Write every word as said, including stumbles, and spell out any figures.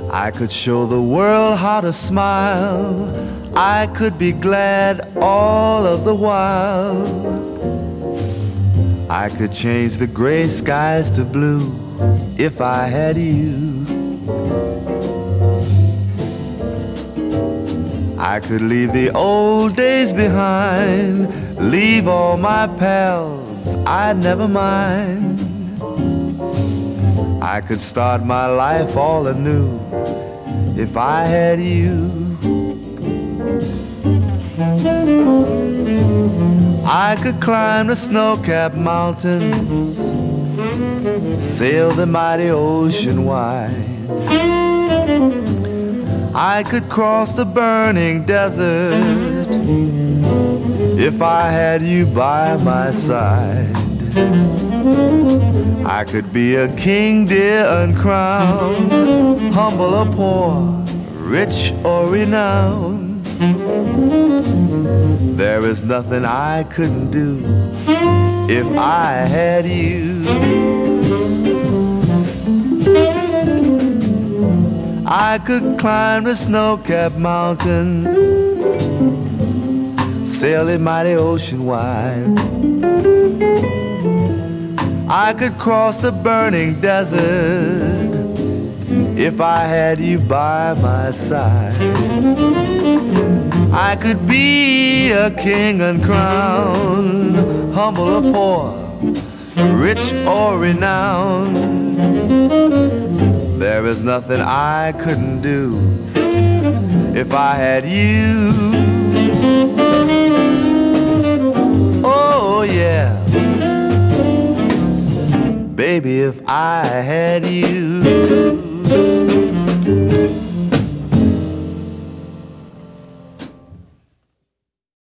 I could show the world how to smile. I could be glad all of the while. I could change the gray skies to blue if I had you. I could leave the old days behind, leave all my pals, I'd never mind. I could start my life all anew if I had you. I could climb the snow-capped mountains, sail the mighty ocean wide. I could cross the burning desert if I had you by my side. I could be a king, dear, uncrowned, humble or poor, rich or renowned. There is nothing I couldn't do if I had you. I could climb the snow-capped mountain, sail the mighty ocean wide. I could cross the burning desert if I had you by my side. I could be a king uncrowned, humble or poor, rich or renowned. There is nothing I couldn't do if I had you. Oh yeah, baby, if I had you.